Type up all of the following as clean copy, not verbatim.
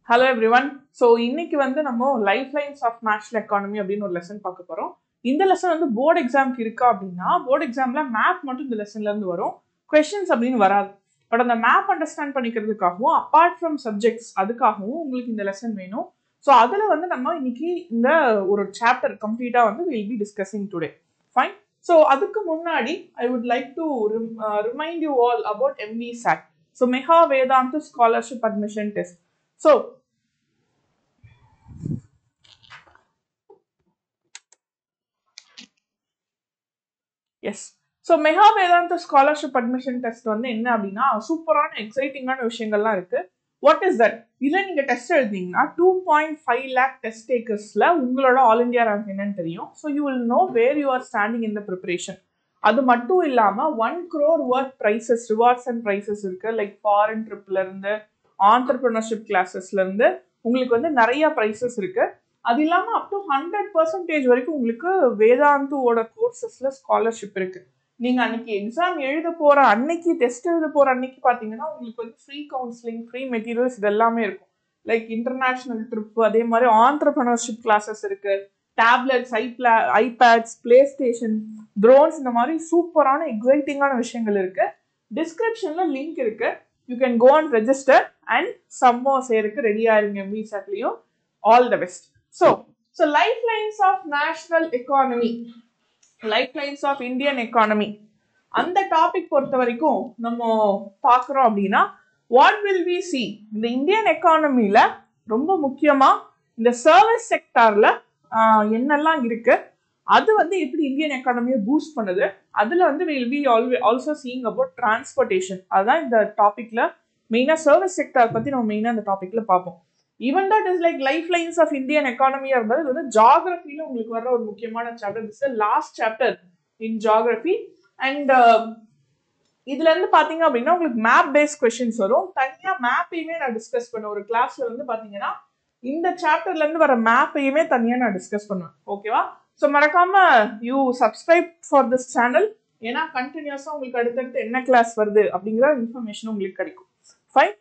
Hello everyone. So இன்னைக்கு வந்து நம்ம லைஃப்லைன்ஸ் ஆஃப் நேஷனல் எக்கானமி அப்படின்னு ஒரு லெசன் பார்க்க போறோம். இந்த லெசன் வந்து போர்டு எக்ஸாம்க்கு இருக்கா அப்படின்னா போர்டு எக்ஸாம்ல மேப் மட்டும் இந்த லெசன்ல இருந்து வரும், கொஸ்டின்ஸ் அப்படின்னு வராது. பட் அந்த மேப் அண்டர்ஸ்டாண்ட் பண்ணிக்கிறதுக்காகவும் அப்பார்ட் ஃப்ரம் சப்ஜெக்ட்ஸ் அதுக்காகவும் உங்களுக்கு இந்த லெசன் வேணும். ஸோ அதில் வந்து நம்ம இன்னைக்கு இந்த ஒரு சாப்டர் கம்ப்ளீட்டாக வந்து will be discussing today. Fine. So அதுக்கு முன்னாடி I would like to remind you all about MVSAT. So mega Vedantu scholarship admission test. So, yes. So, mega Vedantu scholarship admission test வந்து என்ன அப்படின்னா சூப்பரான எக்ஸைட்டிங்கான விஷயங்கள்லாம் இருக்கு. What is that? இதில் நீங்கள் டெஸ்ட் எழுதிங்கன்னா 2.5 lakh டெஸ்ட் டேக்கர்ஸில் உங்களோட ஆல் இண்டியா ரேங்க் என்னன்னு தெரியும். So you will know where you are standing in the preparation. அது மட்டும் இல்லாமல் 1 crore worth prizes, rewards and prizes இருக்கு. லைக் ஃபாரின் ட்ரிப்ல இருந்து ஆண்டர்பிரினர்ஷிப் கிளாஸஸ்ல இருந்து உங்களுக்கு வந்து நிறைய ப்ரைஸஸ் இருக்கு. அது இல்லாமல் அப் டு 100% வரைக்கும் உங்களுக்கு வேதாந்துவோட கோர்சஸ்ல ஸ்காலர்ஷிப் இருக்கு. நீங்க அன்னைக்கு எக்ஸாம் எழுத போற அன்னைக்கு, டெஸ்ட் எழுத போற அன்னைக்கு பாத்தீங்கன்னா உங்களுக்கு வந்து ஃப்ரீ கவுன்சிலிங், ஃப்ரீ மெட்டீரியல்ஸ் இது எல்லாமே இருக்கும். லைக் இன்டர்நேஷனல் ட்ரிப், அதே மாதிரி ஆண்டர்பிரினர்ஷிப் கிளாஸஸ் இருக்கு, tablets, iPads, PlayStation, drones, இந்த மாதிரி சூப்பரான எக்ஸைட்டிங்கான விஷயங்கள் இருக்கு. டிஸ்கிரிப்ஷன்ல லிங்க் இருக்கு. You can go and register and சம்மோ சேருக்கு ரெடி ஆயிருங்க MVSATலயும். All the best. So lifelines of national economy, lifelines of Indian economy, அந்த டாபிக் பொறுத்த வரைக்கும் நம்ம பார்க்குறோம் அப்படின்னா வாட் வில் வி சி இந்த இந்தியன் எக்கானமியில் ரொம்ப முக்கியமாக இந்த சர்வீஸ் செக்டாரில் என்னெல்லாம் இருக்கு, அது வந்து எப்படி இந்தியன் எக்கானமியை பூஸ்ட் பண்ணுது, அதில் வந்து will be also seeing about transportation. அதுதான் இந்த டாப்பிக்கில் மெயினாக சர்வீஸ் செக்டார் பற்றி நம்ம மெயினாக இந்த டாப்பிக்கில் பார்ப்போம். Even that is like life lines of Indian எக்கானமியா இருந்தால் இது வந்து ஜாகிரபியில உங்களுக்கு வர ஒரு முக்கியமான chapter. This is last chapter in geography. And இதுல இருந்து பாத்தீங்க அப்படின்னா உங்களுக்கு மேப் பேஸ்ட் கொஸ்டின்ஸ் வரும். தனியா மேப்பையுமே நான் டிஸ்கஸ் பண்ணுவேன். ஒரு கிளாஸ்ல வந்து பாத்தீங்கன்னா இந்த சாப்டர்ல இருந்து வர மேப்பையுமே தனியா நான் டிஸ்கஸ் பண்ணுவேன். ஓகேவா? ஸோ மறக்காம you subscribe for this channel. ஏன்னா கண்டினியூஸா உங்களுக்கு அடுத்தடுத்து என்ன கிளாஸ் வருது அப்படிங்கிற இன்ஃபர்மேஷன் உங்களுக்கு கிடைக்கும். ஃபைன்.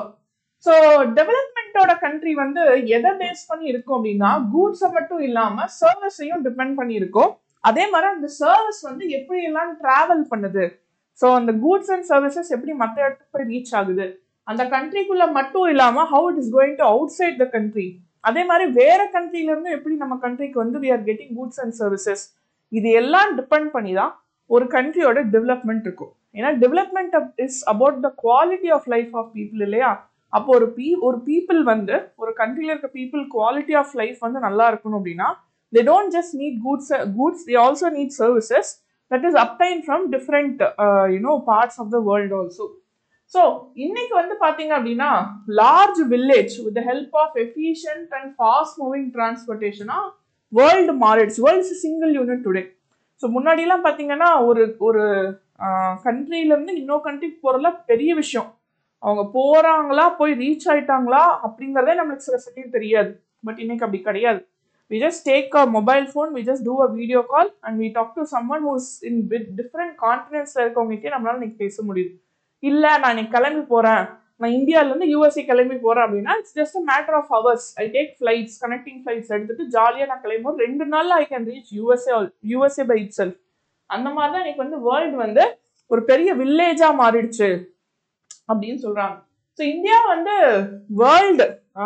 ஸோ டெவலப்மெண்டோட கண்ட்ரி வந்து எதை பேஸ் பண்ணி இருக்கும் அப்படின்னா கூட்ஸை மட்டும் இல்லாம சர்வீஸையும் டிபெண்ட் பண்ணி இருக்கும். அதே மாதிரி அந்த சர்வீஸ் வந்து எப்படி எல்லாம் டிராவல் பண்ணுது, ஸோ அந்த கூட்ஸ் அண்ட் சர்வீசஸ் எப்படி மற்ற இடத்துக்கு போய் ரீச் ஆகுது, அந்த கண்ட்ரிக்குள்ள மட்டும் இல்லாம how it is going to outside the country, அதே மாதிரி வேற கண்ட்ரில இருந்து எப்படி நம்ம கண்ட்ரிக்கு வந்து we are getting goods and services, இது எல்லாம் டிபெண்ட் பண்ணி தான் ஒரு கண்ட்ரியோட டெவலப்மெண்ட் இருக்கும். ஏன்னா development is about the quality of life of people இல்லையா? அப்போ ஒரு பீப்புள் வந்து ஒரு கண்ட்ரில இருக்க பீப்புள் குவாலிட்டி ஆஃப் லைஃப் வந்து நல்லா இருக்கணும் அப்படின்னா they don't just need goods, they also need services that is obtained from different parts of the world also. So இன்னைக்கு வந்து பாத்தீங்க அப்படின்னா large village with the help of efficient and fast moving transportation world மாறிடுச்சு. world is a single unit today. So முன்னாடி எல்லாம் பாத்தீங்கன்னா ஒரு கண்ட்ரில இருந்து இன்னொரு கண்ட்ரிக்கு போறதுல பெரிய விஷயம். அவங்க போறாங்களா, போய் ரீச் ஆயிட்டாங்களா அப்படிங்கறதே நம்மளுக்கு சில சமயம் தெரியாது. பட் இன்னைக்கு அப்படி கிடையாது. We just take a mobile phone, we just do a video call and we talk to someone who's in different continents இருக்கவங்ககிட்ட நம்மளால இன்னைக்கு பேச முடியுது. இல்ல நான் இன்னைக்கு கிளம்பி போறேன், நான் இந்தியால இருந்து USA கிளம்பி போறேன் அப்படின்னா it's just a matter of hours. I take flights, connecting flights எடுத்துட்டு ஜாலியா நான் கிளம்பும் 2 நாள்ல I can reach USA by itself. அந்த மாதிரி தான் இன்னைக்கு வந்து வேர்ல்டு வந்து ஒரு பெரிய வில்லேஜா மாறிடுச்சு அப்படின்னு சொல்றாங்க. ஸோ இந்தியா வந்து வேர்ல்டு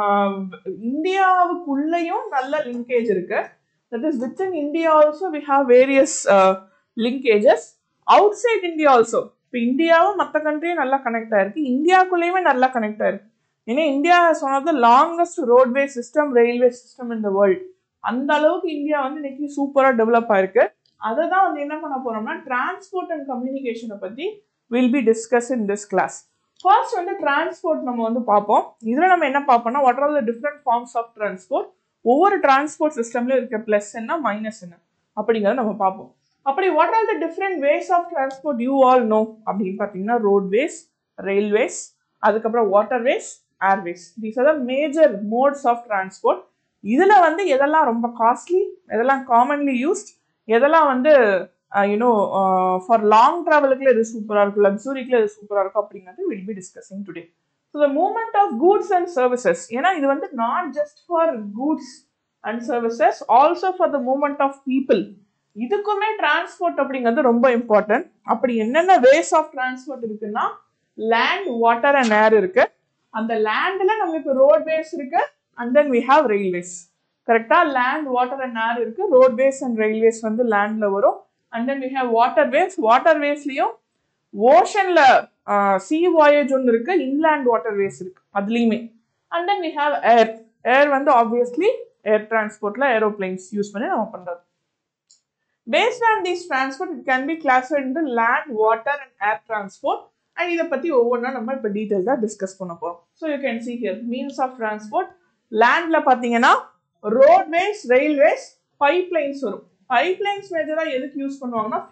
இந்தியாவுக்குள்ளேயும் நல்ல லிங்கேஜ் இருக்கு. That is within India also we have various linkages. Outside India also இப்போ இந்தியாவும் மற்ற கண்ட்ரியும் நல்லா கனெக்ட் ஆயிருக்கு, இந்தியாவுக்குள்ளேயுமே நல்லா கனெக்ட் ஆயிருக்கு. ஏன்னா இந்தியா சொன்னது longest roadway system, railway system in the world. அந்த அளவுக்கு இந்தியா வந்து இன்னைக்கு சூப்பரா டெவலப் ஆயிருக்கு. அதை தான் வந்து என்ன பண்ண போறோம்னா டிரான்ஸ்போர்ட் அண்ட் கம்யூனிகேஷனை பத்தி will be discuss in this class. First வந்து டிரான்ஸ்போர்ட் நம்ம வந்து பார்ப்போம். இதில் நம்ம என்ன பார்ப்போம்னா what are the different forms of transport, ஒவ்வொரு டிரான்ஸ்போர்ட் சிஸ்டம்ல இருக்க பிளஸ் என்ன மைனஸ் என்ன அப்படிங்கிறத நம்ம பார்ப்போம். அப்படி what are the different ways of transport you all know அப்படின்னு பார்த்தீங்கன்னா ரோட்வேஸ், ரயில்வேஸ், அதுக்கப்புறம் waterways, airways. These are the major modes of transport. இதில் வந்து எதெல்லாம் ரொம்ப காஸ்ட்லி, எதெல்லாம் காமன்லி யூஸ்ட், எதெல்லாம் வந்து ஃபார் லாங் டிராவலுக்குள்ள இது சூப்பராக இருக்கும், லக்ஸுரிக்குள்ள இது சூப்பராக இருக்கும் அப்படிங்கிறது will be discussing today. So the movement of goods and services, ஏன்னா இது வந்து not just for goods and services, also for the movement of people. இதுக்குமே டிரான்ஸ்போர்ட் அப்படிங்கிறது ரொம்ப இம்பார்ட்டன்ட். அப்படி என்னென்ன வேஸ் ஆஃப் டிரான்ஸ்போர்ட் இருக்குன்னா லேண்ட், வாட்டர் அண்ட் ஏர் இருக்கு. அந்த லேண்ட்ல நமக்கு ரோட்வேஸ் இருக்கு and then we have railways. கரெக்டா, லேண்ட், வாட்டர் அண்ட் ஏர் இருக்கு. ரோட்வேஸ் அண்ட் ரயில்வேஸ் வந்து லேண்ட்ல வரும். And then we have waterways. வாட்டர்வேஸ்லயும் ஓஷன்ல சி வாயேஜ் ஒன்று இருக்கு, இன்லேண்ட் வாட்டர்வேஸ் இருக்கு அதுலயுமே. And then we have air. Air வந்து ஆப்வியஸ்லி ஏர் டிரான்ஸ்போர்ட்ல ஏரோப்ளைன்ஸ் யூஸ் பண்ணி நம்ம பண்றது. Based on these transport, it can be classified into land, water and air transport. And இதை பத்தி ஒவ்வொன்றா நம்ம இப்போ டீட்டெயில்டாக டிஸ்கஸ் பண்ண போறோம். So you can see here means of transport. லேண்ட்ல பார்த்தீங்கன்னா ரோட்வேஸ், ரயில்வேஸ், பைப்லைன்ஸ் வரும். பைப்லைன்ஸ் மேஜரா எதுக்கு யூஸ் பண்ணுவாங்கன்னா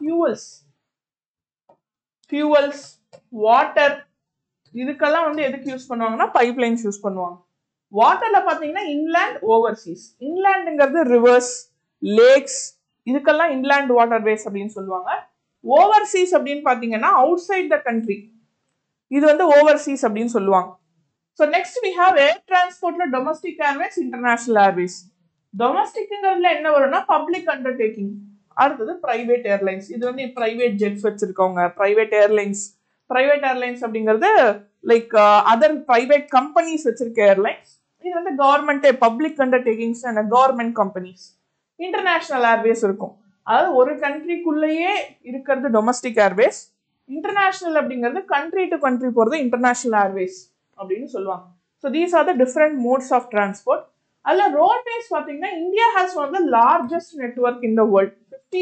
ஃபியூவல்ஸ், வாட்டர், இதுக்கெல்லாம் வந்து எதுக்கு யூஸ் பண்ணுவாங்கன்னா பைப்லைன்ஸ் யூஸ் பண்ணுவாங்க. வாட்டர்ல பார்த்தீங்கன்னா இன்லேண்ட், ஓவர்சீஸ். இன்லேண்டுங்கிறது ரிவர்ஸ், லேக்ஸ், இதுக்கெல்லாம் இன்லேண்ட் வாட்டர்வேஸ் அப்படின்னு சொல்லுவாங்க. ஓவர்சீஸ் அப்படின்னு பார்த்தீங்கன்னா அவுட் சைட் த கண்ட்ரி, இது வந்து ஓவர்சீஸ் அப்படின்னு சொல்லுவாங்க. So next we have air டிரான்ஸ்போர்ட்ல டொமஸ்டிக் ஏர்வேஸ், இன்டர்நேஷனல் ஏர்வேஸ். டொமஸ்டிக்ங்கிறதுல என்ன வரும்னா பப்ளிக் அண்டர்டேக்கிங். அடுத்தது பிரைவேட் ஏர்லைன்ஸ். இது வந்து பிரைவேட் ஜெட்ஸ் வச்சிருக்கவங்க பிரைவேட் ஏர்லைன்ஸ். பிரைவேட் ஏர்லைன்ஸ் அப்படிங்கிறது லைக் அதர் பிரைவேட் கம்பெனிஸ் வச்சிருக்க ஏர்லைன்ஸ். இது வந்து government public undertakings and government companies. International airways இருக்கும், அதாவது ஒரு கண்ட்ரிக்குள்ளேயே இருக்கிறது டொமஸ்டிக் ஏர்வேஸ். இன்டர்நேஷனல் அப்படிங்கிறது கண்ட்ரி டு கண்ட்ரி போகிறது இன்டர்நேஷனல் ஏர்வேஸ் அப்படின்னு சொல்லுவாங்க. So these are the different modes of transport. அதில் ரோட்வேஸ் பார்த்தீங்கன்னா India has one the largest network in the world.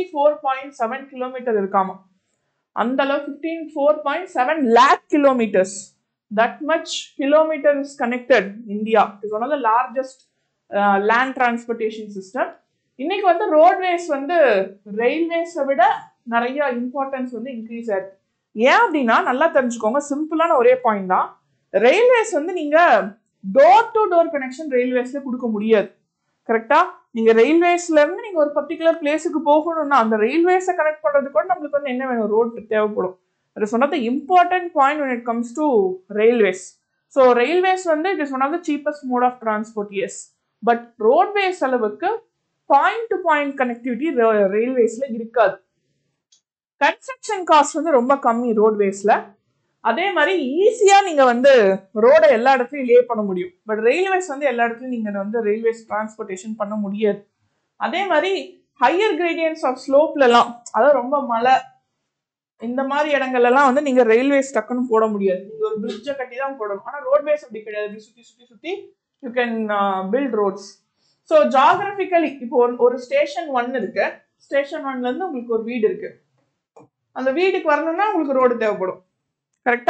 54.7 kilometre இருக்காமா. அந்த அளவு 54.7 lakh kilometers. That much kilometer is connected. India is one of the largest land transportation system. இன்னைக்கு வந்து roadways வந்து ரயில்வேஸை விட நிறைய இம்பார்ட்டன்ஸ் வந்து இன்க்ரீஸ் ஆயிருக்கு. ஏன் அப்படின்னா நல்லா தெரிஞ்சுக்கோங்க, சிம்பிளான ஒரே பாயிண்ட் தான். ரயில்வேஸ் வந்து நீங்க டோர் டு டோர் கனெக்ஷன் ரயில்வேஸ்ல கொடுக்க முடியாது. கரெக்டா, நீங்க ரயில்வேஸ்ல இருந்து நீங்க ஒரு பர்டிகுலர் பிளேஸுக்கு போகணும்னா அந்த ரயில்வேஸை கனெக்ட் பண்றது கூட நம்மளுக்கு வந்து என்ன வேணும், ரோட் தேவைப்படும். அது சொன்னது important point when it comes to railways. So railways வந்து it is one of the cheapest mode of transport, yes. But roadways அளவுக்கு பாயிண்ட் டு பாயிண்ட் கனெக்டிவிட்டி ரயில்வேஸ்ல இருக்காது. கன்ஸ்ட்ரக்ஷன் காஸ்ட் வந்து ரொம்ப கம்மி ரோட்வேஸ்ல. அதே மாதிரி ஈஸியா நீங்க வந்து ரோடை எல்லா இடத்துலயும் லே பண்ண முடியும். பட் ரயில்வேஸ் வந்து எல்லா இடத்துலயும் நீங்க வந்து ரயில்வேஸ் டிரான்ஸ்போர்டேஷன் பண்ண முடியாது. அதே மாதிரி ஹையர் கிரேடியன்ஸ் ஆஃப் ஸ்லோப்ல எல்லாம், அதாவது ரொம்ப மலை இந்த மாதிரி இடங்கள்ல எல்லாம் வந்து நீங்க ரயில்வேஸ் டக்குன்னு போட முடியாது. நீங்க ஒரு பிரிட்ஜை கட்டி தான் போடணும். ஆனா ரோட்வேஸ் அப்படி கிடையாது. சுத்தி சுத்தி சுத்தி you can build roads. So geographically இப்போ ஒரு ஸ்டேஷன் 1 இருக்கு. ஸ்டேஷன் 1ல இருந்து உங்களுக்கு ஒரு வீடு இருக்கு. அந்த வீட்டுக்கு வரணும்னா உங்களுக்கு ரோடு தேவைப்படும். கரெக்டா?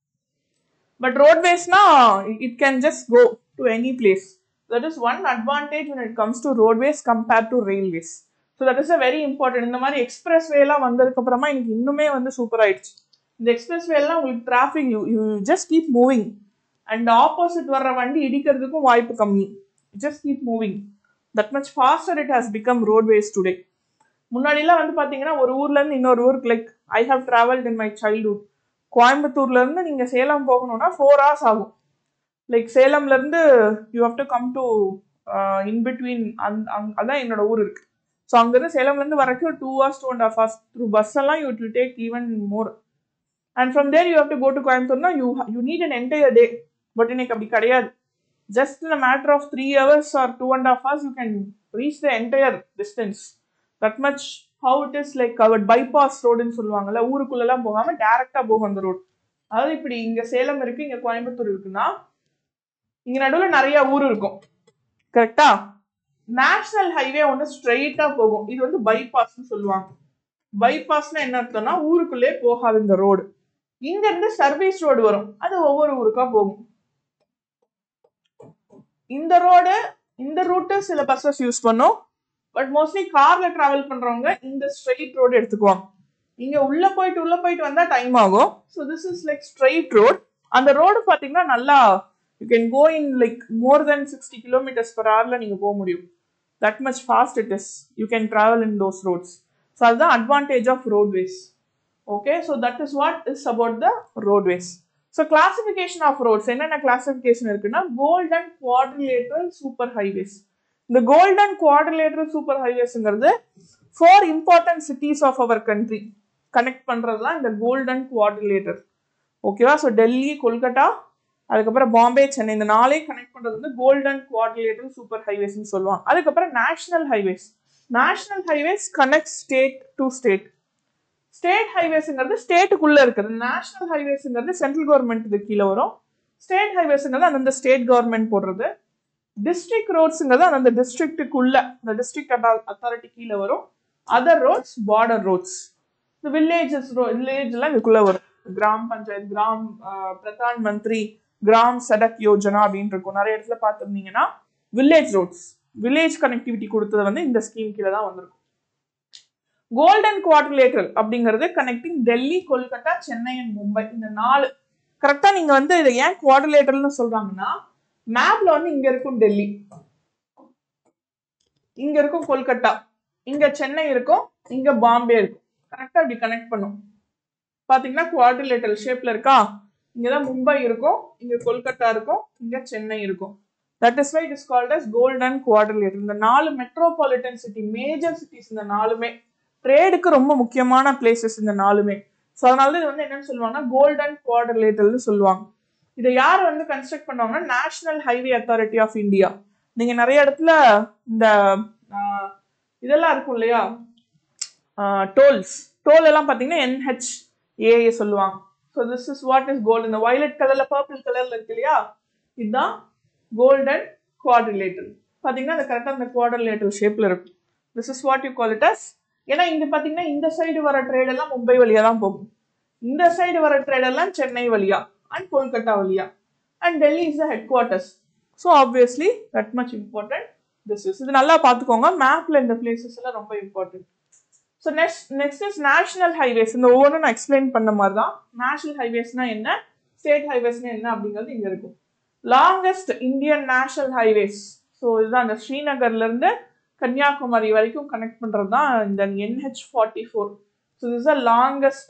பட் ரோட்வேஸ்னா it can just go to any place. That is one advantage when it comes to roadways compared to railways. So that is a very important. இந்த மாதிரி எக்ஸ்பிரஸ் வே எல்லாம் வந்ததுக்கு அப்புறமா எனக்கு இன்னுமே வந்து சூப்பர் ஆயிடுச்சு. இந்த எக்ஸ்பிரஸ் வே எல்லாம் உங்களுக்கு traffic you just keep moving and opposite வர்ற வண்டி இடிக்கிறதுக்கும் வாய்ப்பு கம்மி. Just keep moving. That much faster it has become roadways today. முன்னாடிலாம் வந்து பாத்தீங்கன்னா ஒரு ஊர்ல இருந்து இன்னொரு ஊருக்கு, like I have travelled in my childhood. கோயம்புத்தூர்ல இருந்து நீங்க சேலம் போகணும்னா 4 hours ஆகும். லைக் சேலம்ல இருந்து you have to come to in between, அதான் என்னோட ஊர் இருக்கு. ஸோ அங்கிருந்து சேலம்ல இருந்து வரைக்கும் 2 hours 2.5 hours. த்ரூ பஸ் எல்லாம் you will take even more. And from there you have to go to கோயம்புத்தூர்னா you need an entire day. But இன்னைக்கு அப்படி கிடையாது. Just in a matter of 3 hours or 2.5 hours, you can reach the entire distance. That much how it is like covered. Bypass road ன்னு சொல்லுவாங்கல்ல, ஊருக்குள்ளெல்லாம் போகாம டைரக்டா போகும் அந்த ரோட். அதாவது இப்படி இங்க சேலம் இருக்கு, இங்க கோயம்புத்தூர் இருக்குன்னா இங்க நடுவில் நிறைய ஊர் இருக்கும். கரெக்டா? நேஷனல் ஹைவே ஒன்று ஸ்ட்ரெயிட்டா போகும். இது வந்து பைபாஸ்ன்னு சொல்லுவாங்க. பைபாஸ்னா என்ன அர்த்தம்னா ஊருக்குள்ளே போகாது இந்த ரோடு. இங்க இருந்து சர்வீஸ் ரோடு வரும், அது ஒவ்வொரு ஊருக்கா போகும். இந்த ரூட்டு சில பஸ்ஸஸ் யூஸ் பண்ணும். பட் மோஸ்ட்லி கார்ல டிராவல் பண்றவங்க இந்த ஸ்ட்ரெயிட் ரோடு எடுத்துக்குவாங்க. இங்க உள்ள போயிட்டு வந்தா டைம் ஆகும். So this is like straight road. அந்த ரோடு பாத்தீங்கன்னா நல்லா you can go in like more then 60 km/h நீங்க போக முடியும். That much fast it is. You can travel in those roads. So அதுதான் advantage of roadways. Okay, so that is what is about the roadways. So classification of roads என்னென்ன classification இருக்குன்னா golden quadrilateral super highways. இந்த golden quadrilateral super ஹைவேஸ்ங்கிறது 4 important cities of our country connect பண்றது தான் இந்த golden quadrilateral. ஓகேவா? So Delhi, Kolkata, அதுக்கப்புறம் பாம்பே, சென்னை, இந்த 4ஐயும் கனெக்ட் பண்றது வந்து கோல்டன் குவாட்ரிலேட்டரல் சூப்பர் ஹைவேஸ்ன்னு சொல்லுவாங்க. அதுக்கப்புறம் national highways. National highways connect state to state. State ஹைவேஸ்ங்கிறது ஸ்டேட்டுக்குள்ள இருக்குது. நேஷனல் ஹைவேஸ்ங்கிறது சென்ட்ரல் கவர்மெண்ட் கீழே வரும். ஸ்டேட் ஹைவேஸ்ங்கிறது அந்தந்த ஸ்டேட் கவர்மெண்ட் போடுறது. டிஸ்ட்ரிக்ட் ரோட்ஸ்ங்கிறது அந்தந்த டிஸ்ட்ரிக்ட்டுக்குள்ள இந்த டிஸ்ட்ரிக்ட் அத்தாரிட்டி கீழே வரும். Other roads border roads. இந்த வில்லேஜ்லாம் இதுக்குள்ள வரும். Gram panchayat, gram Pradhan Mantri, gram Sadak Yojana அப்படின்னு இருக்கும். நிறைய இடத்துல பார்த்துருந்தீங்கன்னா வில்லேஜ் ரோட்ஸ், வில்லேஜ் கனெக்டிவிட்டி கொடுத்தது வந்து இந்த ஸ்கீம் கீழே தான் வந்திருக்கும். கோல்டன் குவாட்ரிலேட்டரல் அப்படிங்கிறது கனெக்டிங் டெல்லி, கொல்கட்டா, சென்னை அண்ட் மும்பை. இந்த 4 கரெக்டா நீங்க வந்து இதை ஏன் குவாட்ரிலேட்டரல்னு சொல்றாங்கன்னா மேப்ல வந்து இங்க இருக்கும் டெல்லி, இங்க இருக்கும் கொல்கட்டா, இங்க சென்னை இருக்கும், இங்க பாம்பே இருக்கும். கரெக்டா இப்படி கனெக்ட் பண்ணும். பாத்தீங்கன்னா குவாட்ரிலேட்டரல் ஷேப்ல இருக்கா? இங்கதான் மும்பை இருக்கும், இங்க கொல்கட்டா இருக்கும், இங்க சென்னை இருக்கும். That is why it is called as golden quadrilateral. இந்த 4 மெட்ரோபாலிட்டன் சிட்டி, மேஜர் சிட்டிஸ், இந்த 4மே ட்ரேடுக்கு ரொம்ப முக்கியமான பிளேசஸ் இந்த 4மே. ஸோ அதனால இது வந்து என்னன்னு சொல்லுவாங்கன்னா கோல்டன் குவாட்ரிலேட்டரல்னு சொல்லுவாங்க. இதை யார் வந்து கன்ஸ்ட்ரக்ட் பண்ணுவாங்கன்னா national highway authority of India. நீங்க நிறைய இடத்துல இந்த இதெல்லாம் இருக்கும் இல்லையா, டோல் எல்லாம் பாத்தீங்கன்னா NHAA சொல்லுவாங்க. So this is what is gold. இந்த வயலட் கலர்ல பர்பிள் கலர்ல இருக்கு இல்லையா, இதுதான் கோல்டன் குவாட்ரிலேட்டரல். பாத்தீங்கன்னா அது கரெக்டா அந்த குவாட்ரிலேட்டரல் ஷேப்ல இருக்கும். This is what you call it as. ஏன்னா இங்க பாத்தீங்கன்னா இந்த சைடு வர ட்ரேட் எல்லாம் மும்பை வழியா தான் போகும், இந்த சைடு வர ட்ரேட் எல்லாம் சென்னை வழியா அண்ட் கொல்கட்டா வழியா, and Delhi is the headquarters. So obviously that much important this is. இது நல்லா பார்த்துக்கோங்க, மேப்ல இந்த பிளேசஸ் எல்லாம் ரொம்ப important. So next is national highways. இந்த ஒவ்வொன்றும் நான் எக்ஸ்பிளைன் பண்ண மாதிரி தான். நேஷனல் ஹைவேஸ்னா என்ன, ஸ்டேட் ஹைவேஸ்னா என்ன அப்படிங்கிறது இங்க இருக்கும். Longest Indian national highways. So இதுதான் இந்த ஸ்ரீநகர்ல இருந்து கன்னியாகுமரி வரைக்கும் கனெக்ட் பண்றது தான் இந்த NH44. So this is the longest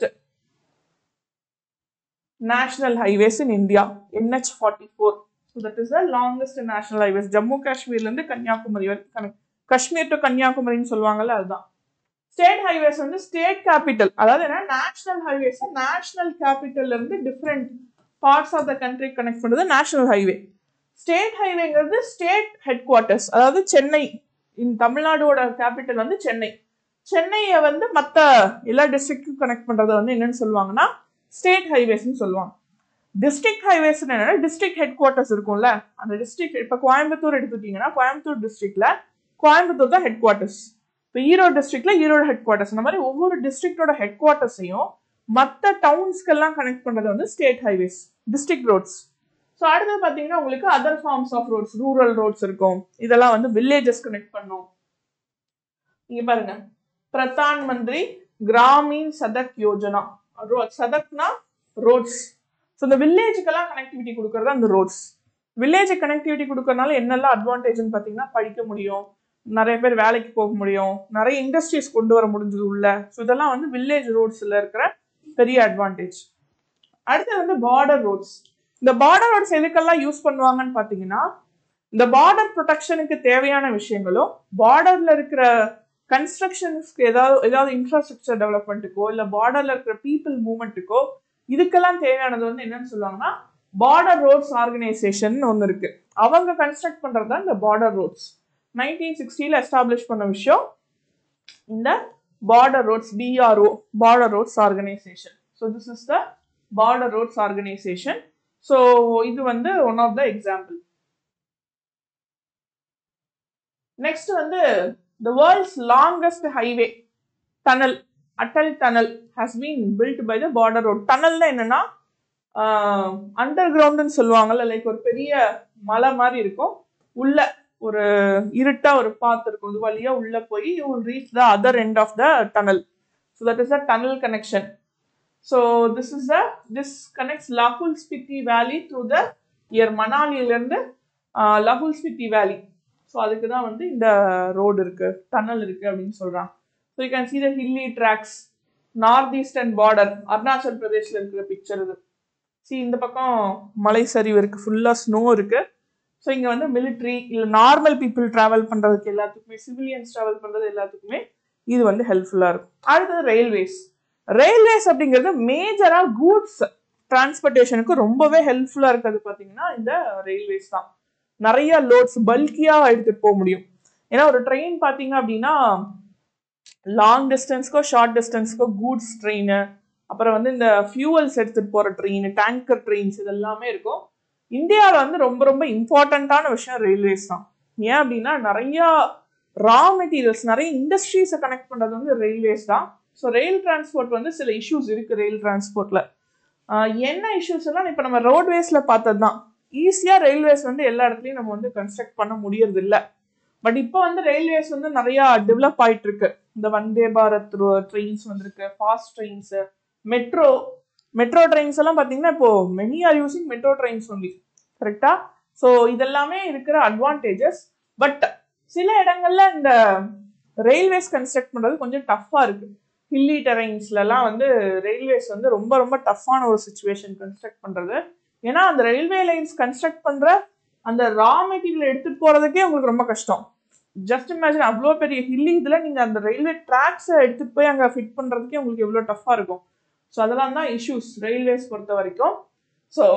national highways in India, NH44. So that is the longest national highways. Jammu காஷ்மீர்ல இருந்து கன்னியாகுமரி வரைக்கும் கனெக்ட், காஷ்மீர் டு கன்னியாகுமரின்னு சொல்லுவாங்கல்ல, அதுதான். ஸ்டேட் ஹைவேஸ் வந்து ஸ்டேட் கேபிட்டல், அதாவது என்ன, நேஷனல் ஹைவேஸ் நேஷனல் கேபிட்டல்ல இருந்து different parts of the country connect பண்றது நேஷனல் ஹைவே. ஸ்டேட் ஹைவேங்கிறது ஸ்டேட் ஹெட் குவார்டர்ஸ், அதாவது சென்னை, இந்த தமிழ்நாடோட கேபிட்டல் வந்து சென்னை. சென்னையை வந்து மற்ற எல்லா டிஸ்ட்ரிக்டும் கனெக்ட் பண்றதை வந்து என்னன்னு சொல்லுவாங்கன்னா ஸ்டேட் ஹைவேஸ்ன்னு சொல்லுவாங்க. டிஸ்ட்ரிக்ட் ஹைவேஸ் என்னன்னா டிஸ்ட்ரிக்ட் ஹெட் குவார்டர்ஸ் இருக்கும்ல, அந்த டிஸ்ட்ரிக்ட், இப்போ கோயம்புத்தூர் எடுத்துட்டீங்கன்னா கோயம்புத்தூர் டிஸ்ட்ரிக்ட்ல கோயம்புத்தூர் தான் ஹெட் குவார்டர்ஸ். இப்போ ஈரோடு டிஸ்ட்ரிக்ட்ல ஈரோடு ஹெட் குவார்டர்ஸ். அந்த மாதிரி ஒவ்வொரு டிஸ்ட்ரிக்டோட ஹெட் குவார்டர்ஸையும் மற்ற டவுன்ஸ்க்கெல்லாம் கனெக்ட் பண்றது வந்து state highways, district roads. So அடுத்தது பார்த்தீங்கன்னா உங்களுக்கு other forms of roads, rural roads இருக்கும். இதெல்லாம் வந்து வில்லேஜஸ் கனெக்ட் பண்ணும். இங்க பாருங்க, பிரதான் மந்திரி கிராமீன் சடக் யோஜனா. சடக்னா ரோட்ஸ். ஸோ இந்த வில்லேஜுக்கெல்லாம் கனெக்டிவிட்டி கொடுக்கறது அந்த ரோட்ஸ். வில்லேஜ் கனெக்டிவிட்டி கொடுக்கறதுனால என்னெல்லாம் அட்வான்டேஜ்னு பார்த்தீங்கன்னா படிக்க முடியும், நிறைய பேர் வேலைக்கு போக முடியும், நிறைய இண்டஸ்ட்ரீஸ் கொண்டு வர முடிஞ்சது உள்ள. ஸோ இதெல்லாம் வந்து வில்லேஜ் ரோட்ஸ்ல இருக்கிற பெரிய அட்வான்டேஜ். அடுத்து வந்து பார்டர் ரோட்ஸ். இந்த பார்டர் ரோட்ஸ் எதுக்கெல்லாம் யூஸ் பண்ணுவாங்கன்னு பார்த்தீங்கன்னா இந்த பார்டர் ப்ரொடெக்ஷனுக்கு தேவையான விஷயங்களும், பார்டர்ல இருக்கிற கன்ஸ்ட்ரக்ஷன்ஸ்க்கு ஏதாவது இன்ஃப்ராஸ்ட்ரக்சர் டெவலப்மெண்ட்டுக்கோ இல்லை பார்டர்ல இருக்கிற பீப்புள் மூவ்மெண்ட்டுக்கோ இதுக்கெல்லாம் தேவையானது வந்து என்னன்னு சொல்லுவாங்கன்னா பார்டர் ரோட்ஸ் ஆர்கனைசேஷன் ஒன்று இருக்கு. அவங்க கன்ஸ்ட்ரக்ட் பண்றது தான் இந்த பார்டர் ரோட்ஸ். 1960 எஸ்டாப்ளிஷ் பண்ண விஷயம் இந்த border roads, BRO, border roads organisation. So this is the border roads organisation. So இது வந்து one of the example. Next வந்து the world's longest highway tunnel, Atal Tunnel, has been built by the border road. Tunnelனா என்னன்னா under கிரவுண்ட்னு சொல்லுவாங்கல்ல, like ஒரு பெரிய மலை மாதிரி இருக்கும், உள்ள ஒரு இருட்டா ஒரு பாத் இருக்கும், இது வழியா உள்ள போய் you will reach the other end of the tunnel. So that is a tunnel connection. So this connects Lahul Spiti Valley through the near Manali இருந்து Lahul Spiti Valley. ஸோ அதுக்கு தான் வந்து இந்த ரோடு இருக்கு, டனல் இருக்கு அப்படின்னு சொல்றாங்க. So you can see the hilly tracks, north eastern border, Arunachal பிரதேஷ்ல இருக்கிற பிக்சர் இது. இந்த பக்கம் மலை சரிவு இருக்கு, ஃபுல்லா ஸ்னோ இருக்கு. ஸோ இங்க வந்து மிலிட்ரி இல்லை நார்மல் பீப்புள் டிராவல் பண்றதுக்கு எல்லாத்துக்குமே, சிவிலியன்ஸ் டிராவல் பண்றது எல்லாத்துக்குமே இது வந்து ஹெல்ப்ஃபுல்லா இருக்கும். அடுத்தது ரயில்வேஸ். ரயில்வேஸ் அப்படிங்கிறது மேஜரா கூட்ஸ் டிரான்ஸ்போர்ட்டேஷனுக்கு ரொம்பவே ஹெல்ப்ஃபுல்லா இருக்கிறது பாத்தீங்கன்னா இந்த ரயில்வேஸ் தான். நிறைய லோட்ஸ் பல்கியா எடுத்துட்டு போக முடியும். ஏன்னா ஒரு ட்ரெயின் பாத்தீங்க அப்படின்னா லாங் டிஸ்டன்ஸ்க்கோ ஷார்ட் டிஸ்டன்ஸ்க்கோ கூட்ஸ் ட்ரெயின், அப்புறம் வந்து இந்த ஃபியூவல்ஸ் எடுத்துட்டு போற ட்ரெயின், டேங்கர் ட்ரெயின்ஸ் இது எல்லாமே இருக்கும். இந்தியாவில் வந்து ரொம்ப ரொம்ப இம்பார்ட்டண்ட்டான விஷயம் ரயில்வேஸ் தான். ஏன் அப்படின்னா நிறைய ரா மெட்டீரியல்ஸ், நிறைய இண்டஸ்ட்ரீஸை கனெக்ட் பண்றது வந்து ரயில்வேஸ் தான். ஸோ ரயில் டிரான்ஸ்போர்ட் வந்து சில இஷ்யூஸ் இருக்கு ரயில் டிரான்ஸ்போர்ட்ல. என்ன இஷ்யூஸ் எல்லாம் இப்போ நம்ம ரோட்வேஸ்ல பார்த்தது தான். ஈஸியா ரயில்வேஸ் வந்து எல்லா இடத்துலையும் நம்ம வந்து கன்ஸ்ட்ரக்ட் பண்ண முடியறது இல்லை. பட் இப்போ வந்து ரயில்வேஸ் வந்து நிறைய டெவலப் ஆயிட்டு இருக்கு. இந்த வந்தே பாரத் ட்ரெயின்ஸ் வந்திருக்கு, ஃபாஸ்ட் ட்ரெயின்ஸ், மெட்ரோ ட்ரெயின்ஸ் எல்லாம் பார்த்தீங்கன்னா இப்போ many are using metro trains only. கரெக்டா? ஸோ இதெல்லாமே இருக்கிற அட்வான்டேஜஸ். பட் சில இடங்கள்ல இந்த ரயில்வேஸ் கன்ஸ்ட்ரக்ட் பண்றது கொஞ்சம் டஃப்பா இருக்கு. ஹில்லி டெரைன்ஸ்லாம் வந்து ரயில்வேஸ் வந்து ரொம்ப ரொம்ப டஃப்பான ஒரு சுச்சுவேஷன் கன்ஸ்ட்ரக்ட் பண்றது. ஏன்னா அந்த ரயில்வே லைன்ஸ் கன்ஸ்ட்ரக்ட் பண்ற அந்த ரா மெட்டீரியல் எடுத்துட்டு போறதுக்கே உங்களுக்கு ரொம்ப கஷ்டம். ஜஸ்ட் இமேஜின், அவ்வளோ பெரிய ஹில்லி இதுல நீங்க அந்த ரயில்வே டிராக்ஸை எடுத்துட்டு போய் அங்கே ஃபிட் பண்றதுக்கே உங்களுக்கு எவ்வளோ டஃப்பா இருக்கும். ஸோ அதெல்லாம் தான் இஷ்யூஸ் ரயில்வேஸ் பொறுத்த வரைக்கும். ஸோ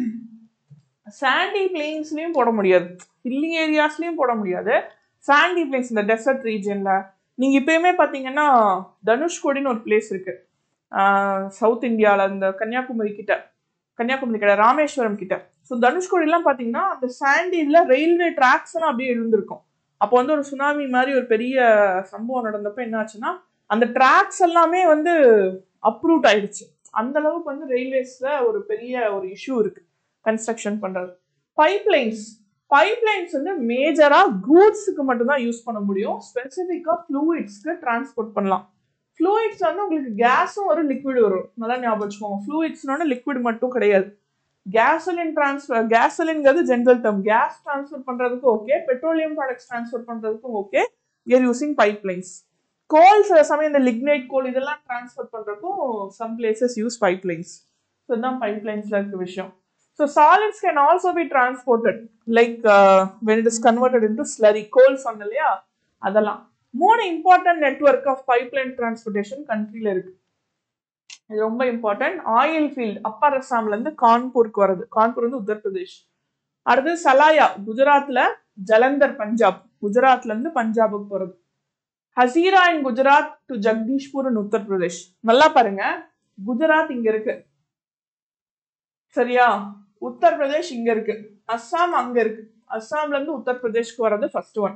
சாண்டி பிளேன்ஸ்லயும் போட முடியாது, ஹில்லி ஏரியாஸ்லயும் போட முடியாது. சாண்டி பிளேன்ஸ் இந்த டெசர்ட் ரீஜன்ல நீங்க இப்பயுமே பாத்தீங்கன்னா தனுஷ்கோடின்னு ஒரு பிளேஸ் இருக்கு சவுத் இந்தியால, இந்த கன்னியாகுமரி கிட்ட ராமேஸ்வரம் கிட்ட. ஸோ தனுஷ்கோடிலாம் பாத்தீங்கன்னா அந்த சாண்டில ரயில்வே டிராக்ஸ் எல்லாம் அப்படியே இருந்திருக்கும். அப்போ வந்து ஒரு சுனாமி மாதிரி ஒரு பெரிய சம்பவம் நடந்தப்ப என்ன ஆச்சுன்னா அந்த டிராக்ஸ் எல்லாமே வந்து அப்ரூட் ஆயிடுச்சு. அந்த அளவுக்கு வந்து ரயில்வேஸ்ல ஒரு பெரிய ஒரு இஷ்யூ இருக்கு கன்ஸ்ட்ரக்ஷன் பண்றது. பைப்லைன்ஸ் வந்து மேஜரா கூட்ஸுக்கு மட்டும்தான் யூஸ் பண்ண முடியும். ஸ்பெசிஃபிக்கா ஃப்ளூயிட்ஸ்க்கு டிரான்ஸ்போர்ட் பண்ணலாம். ஃப்ளூயிட்ஸ் வந்து உங்களுக்கு கேஸும் வரும், லிக்விட் வரும். நல்லா ஞாபகம் வச்சுக்கோங்க. ஃப்ளூயிட்ஸ்னோட லிக்விட் மட்டும் கிடையாது. கேசோலின்ங்கிறது ஜென்ரல் டேர்ம். கேஸ் டிரான்ஸ்பர் பண்றதுக்கு ஓகே, பெட்ரோலியம் ப்ராடக்ட்ஸ் டிரான்ஸ்பர் பண்றதுக்கும் okay, we are using pipelines. Coal சில சமயம் இந்த லிக்னைட் கோல் இதெல்லாம் டிரான்ஸ்பர் பண்றதுக்கும் some places use pipelines. So இதுதான் பைப்லைன்ஸ்ல இருக்க விஷயம். So solids can also be transported like when it is converted into slurry. Coal சொன்ன இல்லையா, அதெல்லாம். 3 important network of pipeline transportation countryல இருக்கு. இது ரொம்ப இம்பார்ட்டன்ட். ஆயில் ஃபீல்ட் அப்பர் அசாம்ல இருந்து கான்பூருக்கு வருது. கான்பூர் வந்து உத்தரப்பிரதேஷ். அடுத்து சலாயா குஜராத்ல, ஜலந்தர் பஞ்சாப், குஜராத்ல இருந்து பஞ்சாபுக்கு போறது. Hazira in Gujarat to Jagdishpur in Uttar Pradesh. நல்லா பாருங்க, குஜராத் இங்க இருக்கு சரியா, உத்தரப்பிரதேஷ் இங்க இருக்கு, அஸ்ஸாம் அங்க இருக்கு. அஸ்ஸாம்ல இருந்து உத்தரப்பிரதேஷ்க்கு வர்றது ஃபர்ஸ்ட் ஒன்.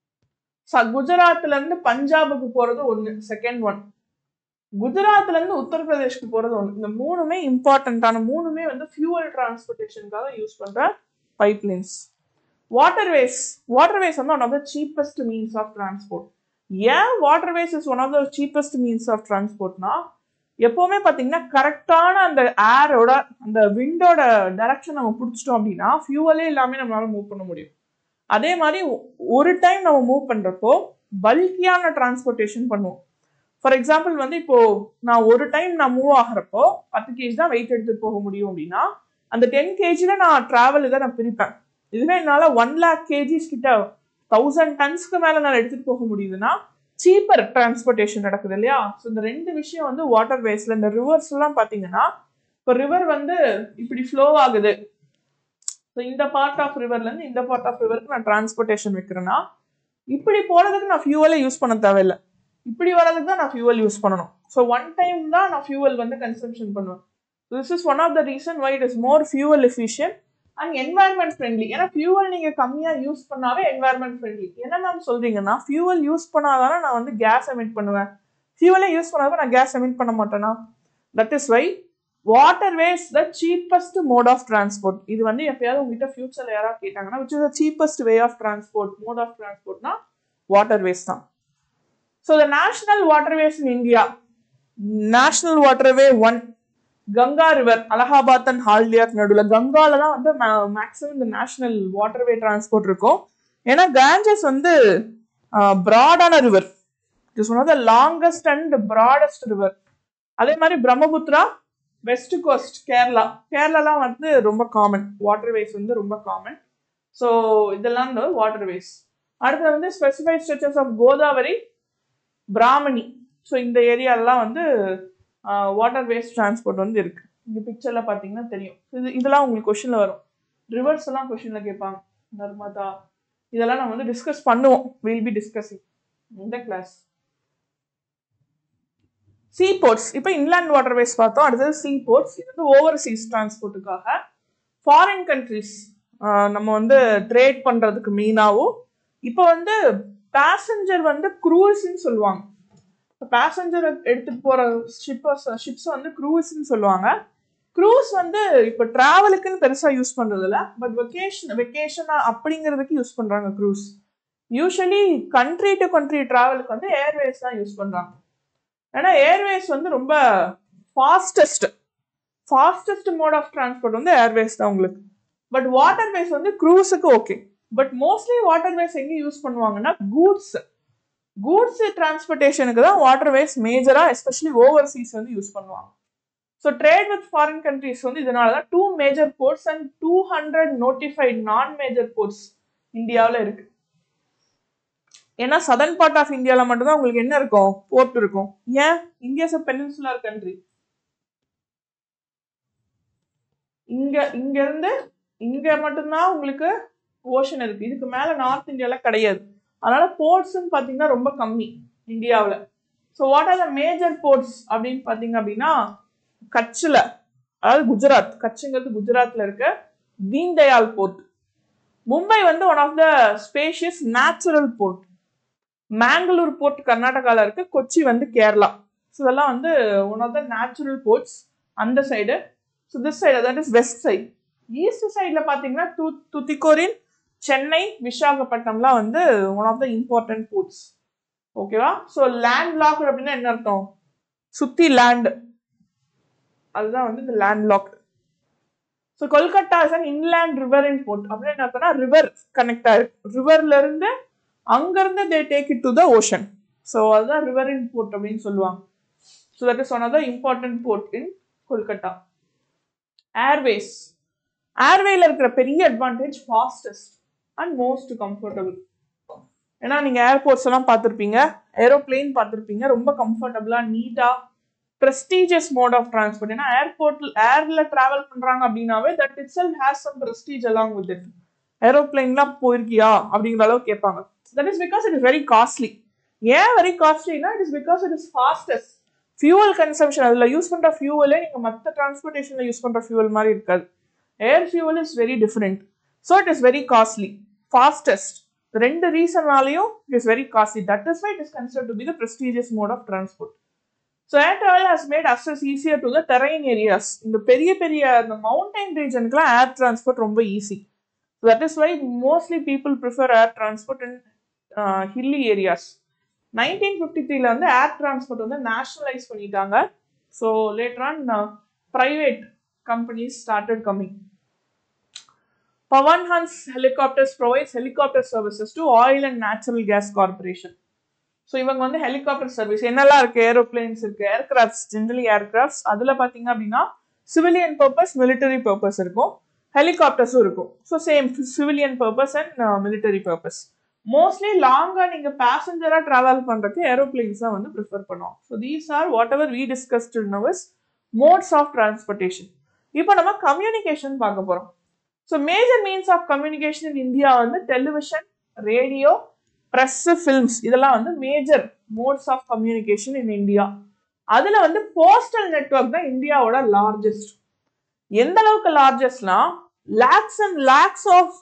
குஜராத்ல இருந்து பஞ்சாபுக்கு போறது ஒன்னு, செகண்ட் ஒன். குஜராத்ல இருந்து உத்தரப்பிரதேஷ்க்கு போறது ஒன்று. இந்த மூணுமே இம்பார்ட்டன்டான, மூணுமே வந்து ஃபியூவல் டிரான்ஸ்போர்ட்டேஷனுக்காக யூஸ் பண்ற பைப்லைன்ஸ். வாட்டர்வேஸ் வந்து one of the cheapest means of transport. ஏன் waterways is one of the cheapest means of டிரான்ஸ்போர்ட்னா, எப்பவுமே பாத்தீங்கன்னா கரெக்டான அந்த ஏரோட அந்த விண்டோட டைரக்ஷன் நம்ம பிடிச்சிட்டோம் அப்படின்னா ஃபியூவலே எல்லாமே நம்மளால மூவ் பண்ண முடியும். அதே மாதிரி ஒரு டைம் நம்ம மூவ் பண்றப்போ பல்கியான டிரான்ஸ்போர்ட்டேஷன் பண்ணுவோம். ஃபார் எக்ஸாம்பிள் வந்து இப்போ நான் ஒரு டைம் நான் மூவ் ஆகிறப்போ 10 kg தான் வெயிட் எடுத்துட்டு போக முடியும் அப்படின்னா அந்த 10 kgல நான் டிராவல் இதை நான் பிரிப்பேன். இதுவே என்னால 1 lakh kgs கிட்ட 1000 tonsக்கு மேல நான் எடுத்துட்டு போக முடியுதுன்னா சீப்பர் டிரான்ஸ்போர்ட்டேஷன் நடக்குது இல்லையா. ஸோ இந்த ரெண்டு விஷயம் வந்து வாட்டர் வேஸ்ல, இந்த ரிவர்ஸ் எல்லாம் பாத்தீங்கன்னா இப்போ ரிவர் வந்து இப்படி ஃப்ளோ ஆகுது. ஸோ இந்த பார்ட் ஆஃப் ரிவர்ல இருந்து இந்த பார்ட் ஆஃப் ரிவருக்கு நான் டிரான்ஸ்போர்ட்டேஷன் வைக்கிறேன்னா இப்படி போறதுக்கு நான் ஃபியூவலே யூஸ் பண்ண தேவையில்லை, இப்படி வரதுக்கு தான் நான் ஃபியூவல் யூஸ் பண்ணணும். ஸோ ஒன் டைம் தான் நான் ஃபியூவல் வந்து கன்சம்ஷன் பண்ணுவேன். This is one of the reason why it is more fuel efficient and environment friendly. ஏன்னா ஃபியூவல் நீங்க கம்மியா யூஸ் பண்ணாவே என்வாயர்மெண்ட் ஃப்ரெண்ட்லி. என்ன மேம் சொல்றீங்கன்னா, ஃபியூவல் யூஸ் பண்ணாதானே நான் வந்து கேஸ் எமிட் பண்ணுவேன், ஃபியூவலே யூஸ் பண்ணாத நான் கேஸ் எமிட் பண்ண மாட்டேனா? That is why waterways the cheapest mode of transport. இது வந்து எப்பயாவது உங்ககிட்ட ஃபியூச்சர்ல யாராவது கேட்டாங்கன்னா which is the cheapest way of transport, mode of டிரான்ஸ்போர்ட்னா வாட்டர்வேஸ் தான். So the national waterways in India, National Waterway 1, Ganga River, Allahabad and Haldia நடுவுல கங்கால தான் வந்து மேக்ஸிமம் இந்த நேஷனல் வாட்டர்வே டிரான்ஸ்போர்ட் இருக்கும். ஏன்னா காஞ்சஸ் வந்து பிராடான river, it is one of the longest and broadest river. அதே மாதிரி பிரம்மபுத்திரா வெஸ்ட் கோஸ்ட் கேரளாலாம் வந்து ரொம்ப காமன், வாட்டர்வேஸ் வந்து ரொம்ப காமன். ஸோ இதெல்லாம் இந்த வாட்டர்வேஸ். அடுத்து வந்து specified stretches of Godavari, Brahmani. So இந்த ஏரியாலாம் வந்து வாட்டர்வேஸ் டிரான்ஸ்போர்ட் வந்து இருக்கு. இந்த பிக்சர்ல பார்த்தீங்கன்னா தெரியும். இதெல்லாம் உங்களுக்கு கொஸ்டின்ல வரும். ரிவர்ஸ் எல்லாம் கொஸ்டின்ல கேட்பாங்க. நர்மதா இதெல்லாம் நம்ம வந்து டிஸ்கஸ் பண்ணுவோம். வில் பி டிஸ்கஸிங் இந்த கிளாஸ். சீ போர்ட்ஸ், இப்போ இன்லேண்ட் வாட்டர்வேஸ் பார்த்தோம். அடுத்தது சீ போர்ட்ஸ். இது வந்து ஓவர்சீஸ் டிரான்ஸ்போர்ட்டுக்காக. ஃபாரின் கண்ட்ரிஸ் நம்ம வந்து ட்ரேட் பண்றதுக்கு மெயினாகவும். இப்போ வந்து பேசஞ்சர் வந்து க்ரூஸ்ன்னு சொல்லுவாங்க. பேசஞ்சர் எடுத்துட்டு போற ஷிப்ஸ் வந்து க்ரூஸ்ன்னு சொல்லுவாங்க. க்ரூஸ் வந்து இப்போ டிராவலுக்குன்னு பெருசா யூஸ் பண்றது இல்லை, பட் வெக்கேஷனா அப்படிங்கிறதுக்கு யூஸ் பண்றாங்க cruise. Usually country to country டிராவலுக்கு வந்து ஏர்வேஸ் தான் யூஸ் பண்றாங்க. ஏன்னா ஏர்வேஸ் வந்து ரொம்ப ஃபாஸ்டஸ்ட் மோட் ஆஃப் டிரான்ஸ்போர்ட் வந்து ஏர்வேஸ் தான் உங்களுக்கு. பட் வாட்டர்வேஸ் வந்து க்ரூஸுக்கு ஓகே. பட் மோஸ்ட்லி வாட்டர்வேஸ் எங்க யூஸ் பண்ணுவாங்கன்னா கூட்ஸ் டிரான்ஸ்போர்ட்டேஷனுக்கு தான் வாட்டர்வேஸ் மேஜரா, எஸ்பெஷலி ஓவர்சீஸ் வந்து யூஸ் பண்ணுவாங்க. So trade with foreign countries வந்து இதனால தான் 2 major ports and 200 notified non major ports இந்தியாவில் இருக்கு. ஏன்னா சதர்ன் பார்ட் ஆஃப் இந்தியாவில் மட்டும்தான் உங்களுக்கு என்ன இருக்கும், போர்ட் இருக்கும். ஏன்? India is a peninsular country. இங்க இருந்து இங்க மட்டும்தான் உங்களுக்கு ஓஷன் இருக்கு. இதுக்கு மேல நார்த் இந்தியால கிடையாது. அதனால போர்ட்ஸ்ன்னு பாத்தீங்கன்னா ரொம்ப கம்மி இந்தியாவில். So what are the major ports அப்படின்னு பாத்தீங்க அப்படின்னா, கட்சில், அதாவது குஜராத், கட்சுங்கிறது குஜராத்ல இருக்க தீன் தயாள் போர்ட். மும்பை வந்து one of the spacious natural port. Mangalore port கர்நாடகாவில் இருக்கு. கொச்சி வந்து கேரளா. ஸோ இதெல்லாம் வந்து one of the natural ports அந்த side. So this side, that is west side. East சைடில் பார்த்தீங்கன்னா துத்திக்கோரின், சென்னை, விசாகப்பட்டினம்லாம் வந்து one of the important ports. ஓகேவா? ஸோ லேண்ட் லாக் அப்படின்னா என்ன அர்த்தம்? சுத்தி லேண்ட், அதுதான் வந்து இந்த land lock. So Kolkata is an inland riverine port. அப்படின்னு என்ன அர்த்தம்னா ரிவர் கனெக்ட் ஆயிருக்கு. ரிவர்ல இருந்து அங்கிருந்து they take it to the ocean. So அதுதான் ரிவரின் போர்ட் அப்படின்னு சொல்லுவாங்க. So that is one of the important port in Kolkata. Airways, ஏர்வேல இருக்கிற பெரிய advantage fastest and most comfortable. ஏன்னா நீங்க ஏர்போர்ட்ஸ் எல்லாம் பார்த்துருப்பீங்க, ஏரோப்ளேன் பார்த்துருப்பீங்க, ரொம்ப கம்ஃபர்டபுளா நீட்டா prestigious mode of transport. ஏன்னா ஏர்ல டிராவல் பண்றாங்க அப்படின்னாவே that itself has some prestige along with it. ஏரோப்ளேன்லாம் போயிருக்கியா அப்படிங்கிற அளவுக்கு கேட்பாங்க. That is because it is very costly. ஏன் very costlyனா it is because it is fastest. Fuel consumption, அதுல யூஸ் பண்ற ஃபியூவலே நீங்க மற்ற டிரான்ஸ்போர்ட்டேஷன்ல யூஸ் பண்ற ஃபியூவல் மாதிரி இருக்காது. Air fuel is very different. So it is very costly. Fastest, ரெண்டு ரீசன்னாலையும் it is very costly. That is why it is considered to be the prestigious mode of transport. So air travel has made access easier to the terrain areas. இந்த பெரிய the mountain region-க்குலாம் air transport ரொம்ப easy. So that is why mostly people prefer air transport in hilly areas. 1953 வந்து air transport வந்து nationalize பண்ணிட்டாங்க. So later on private companies started coming. Pawan Hans Helicopters provides helicopter services to Oil and Natural Gas Corporation. So இவங்க வந்து helicopter service என்னெல்லாம் இருக்கு, aeroplanes இருக்கு, aircrafts, generally aircrafts. அதில் பார்த்தீங்க அப்படின்னா சிவிலியன் பர்பஸ், மிலிட்டரி பர்பஸ் இருக்கும், ஹெலிகாப்டர்ஸும் இருக்கும். So same civilian purpose and military purpose. Mostly லாங்காக நீங்கள் பேசஞ்சராக ட்ராவல் பண்ணுறதுக்கு ஏரோப்ளைன்ஸ் தான் வந்து ப்ரிஃபர் பண்ணுவோம். So these R what ever we discussed now is modes of transportation. இப்போ நம்ம கம்யூனிகேஷன் பார்க்க போகிறோம். So major means of communication in India வந்து டெலிவிஷன், ரேடியோ, பிரஸ், ஃபில்ம்ஸ், இதெல்லாம் வந்து major modes of communication in India. அதுல வந்து போஸ்டல் நெட்வொர்க் தான் இந்தியாவோட லார்ஜஸ்ட். எந்த அளவுக்கு லார்ஜஸ்ட்னா lakhs and lakhs of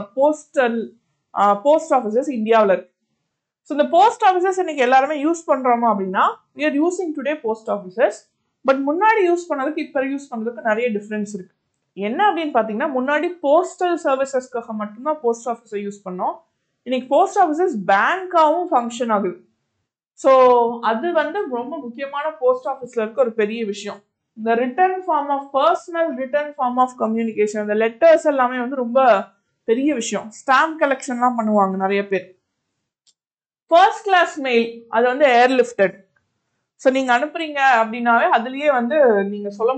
post offices இந்தியாவில் இருக்கு. ஸோ இந்த போஸ்ட் ஆஃபீஸஸ் இன்னைக்கு எல்லாருமே யூஸ் பண்றோமா அப்படின்னா we are using today post offices. But முன்னாடி யூஸ் பண்ணதுக்கு இப்போ யூஸ் பண்ணதுக்கு நிறைய டிஃப்ரென்ஸ் இருக்கு. என்ன அப்படின்னு பார்த்தீங்கன்னா முன்னாடி போஸ்டல் சர்வீசஸ்க்காக மட்டும்தான் போஸ்ட் ஆஃபீஸை யூஸ் பண்ணோம். இன்னைக்கு போஸ்ட் ஆஃபீஸஸ் பேங்காகவும் ஃபங்க்ஷன் ஆகுது. ஸோ அது வந்து ரொம்ப முக்கியமான போஸ்ட் ஆஃபீஸில் இருக்க ஒரு பெரிய விஷயம். இந்த return form of personal return form of communication, இந்த லெட்டர்ஸ் எல்லாமே வந்து ரொம்ப பெரிய விஷயம். ஸ்டாம்ப் கலெக்ஷன்லாம் பண்ணுவாங்க நிறைய பேர். ஃபர்ஸ்ட் கிளாஸ் மெயில் அது வந்து ஏர்லிஃப்டட். ஸோ நீங்கள் அனுப்புறீங்க அப்படின்னாவே அதுலேயே வந்து நீங்கள் சொல்ல முடியும்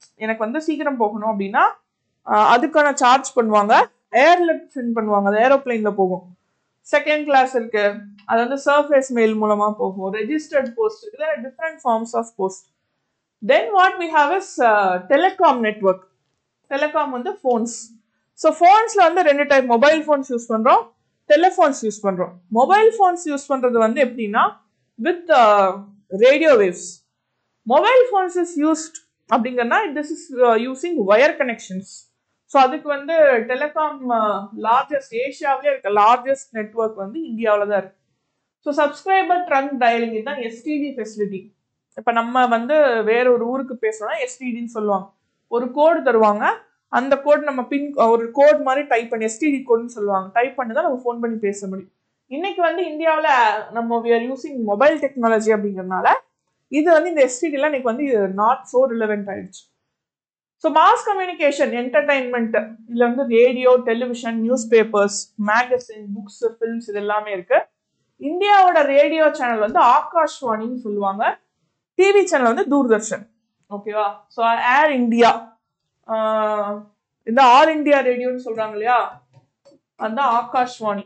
எனக்கு வந்து சீக்கிரம் போகணும் அப்படின்னா அதுக்கான சார்ஜ் பண்ணுவாங்க. ஏர்ல சென்ட் பண்ணுவாங்க, அது ஏரோப்ளைன்ல போகும். செகண்ட் கிளாஸ் இருக்கு, அது வந்து சர்ஃபேஸ் மெயில் மூலமா போகும். ரெஜிஸ்டர்ட் போஸ்ட் இருக்கு, different forms of post. Then what we have is telecom network. Telecom வந்து ஃபோன்ஸ். ஸோ ஃபோன்ஸ்ல வந்து ரெண்டு டைப் மொபைல் ஃபோன்ஸ் யூஸ் பண்றோம், டெலிஃபோன்ஸ் யூஸ் பண்றோம். மொபைல் ஃபோன்ஸ் யூஸ் பண்றது வந்து எப்படின்னா with radio waves. Mobile phones is used அப்படிங்கன்னா this is using wire connections. So அதுக்கு வந்து டெலிகாம் லார்ஜஸ்ட் ஏஷியாவிலே இருக்க லார்ஜஸ்ட் நெட்வொர்க் வந்து இந்தியாவில் தான் இருக்கு. ஸோ சப்ஸ்கிரைபர் ட்ரங்க் டயலிங் தான் எஸ்டிடி ஃபெசிலிட்டி. இப்போ நம்ம வந்து வேற ஒரு ஊருக்கு பேசுறோம்னா எஸ்டிடின்னு சொல்லுவாங்க. ஒரு கோடு தருவாங்க, அந்த கோட் நம்ம பின் ஒரு கோட் மாதிரி டைப் பண்ணி எஸ்டிடி கோட்னு சொல்லுவாங்க, டைப் பண்ணி தான் நம்ம ஃபோன் பண்ணி பேச முடியும். இன்னைக்கு வந்து இந்தியாவில் நம்ம we are using mobile technology அப்படிங்கிறதுனால இது வந்து இந்த எஸ்டிடிலாம் இன்னைக்கு வந்து நாட் ஸோ ரிலவெண்ட் ஆயிடுச்சு. ஸோ மாஸ் கம்யூனிகேஷன், என்டர்டைன்மெண்ட், இதுல வந்து radio, television, news papers, magazine, books, films இது எல்லாமே இருக்கு. இந்தியாவோட ரேடியோ சேனல் வந்து ஆகாஷ்வாணின்னு சொல்லுவாங்க. டிவி சேனல் வந்து தூர்தர்ஷன். ஓகேவா? ஸோ ஏர் இந்தியா, இந்த ஆல் இந்தியா ரேடியோன்னு சொல்றாங்க இல்லையா, அந்த ஆகாஷ்வாணி.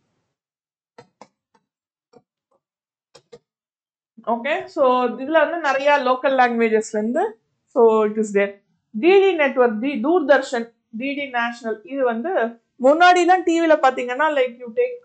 ஓகே, ஸோ இதுல வந்து நிறைய லோக்கல் லாங்குவேஜஸ்ல இருந்து so it is there. DD network, Doordarshan, DD national. இது வந்து முன்னாடிலாம் டிவியில பாத்தீங்கன்னா லைக் யூ டேக்